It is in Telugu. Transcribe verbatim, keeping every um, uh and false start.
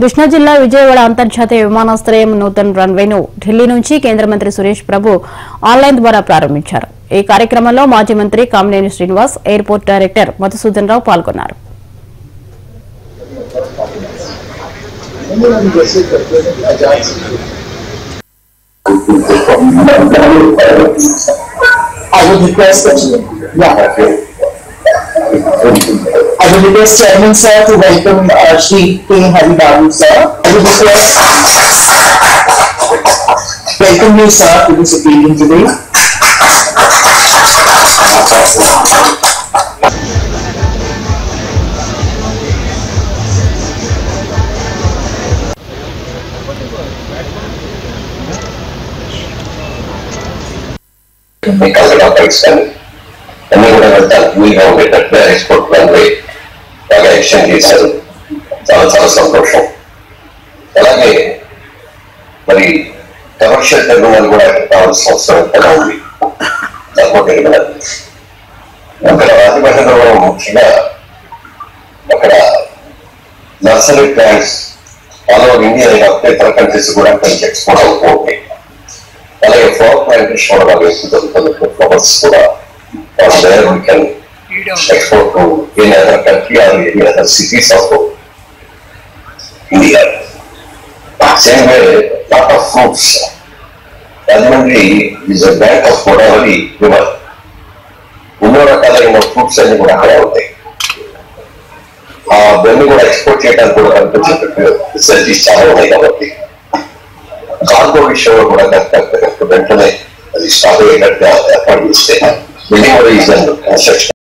కృష్ణా జిల్లా విజయవాడ అంతర్జాతీయ విమానాశ్రయం నూతన రన్వేను ఢిల్లీ నుంచి కేంద్ర మంత్రి సురేష్ ప్రభు ఆన్లైన్ ద్వారా ప్రారంభించారు. ఈ కార్యక్రమంలో మాజీ మంత్రి కామినేని శ్రీనివాస్, ఎయిర్పోర్ట్ డైరెక్టర్ మధుసూదన్ రావు పాల్గొన్నారు. I will request Chairman Sir to welcome uh, Shri K. Hari Babu Sir. I will request welcome you sir to this occasion today. Because of our extent. And we would have we have it at the export runway. The exchange is also సంతోషం. అలాగే మరి కమర్షియల్ టెర్మినల్ కూడా కావాల్సిన అవసరం కూడా ఉంది. అక్కడ రాజమండ్రిలో కూడా ముఖ్యంగా అక్కడ nursery plants all over India ఇతర కంట్రీస్ కూడా కొంచెం ఎక్స్పోర్ట్ అవుతూ ఉంటాయి. అలాగే ఫ్లవర్ ప్లాంటేషన్ కూడా బాగా ఎక్కువ జరుగుతుంది. ఫ్లవర్స్ కూడా from there we can export to any other country or any other cities of India. Same way, lot of fruits. Runway is a bank of Godavari river. Unno rakalaiన fruits అన్ని కూడా అక్కడ ఉంటాయి. ఆ దాన్ని కూడా ఎక్స్పోర్ట్ చేయడానికి కూడా కనిపించేటట్టు ఫెసిలిటీస్ చాలా ఉన్నాయి కాబట్టి కార్గో విషయంలో కూడా వెంటనే అది స్టార్ట్ అయ్యేటట్టుగా ఏర్పాటు చేస్తే Many reasons construction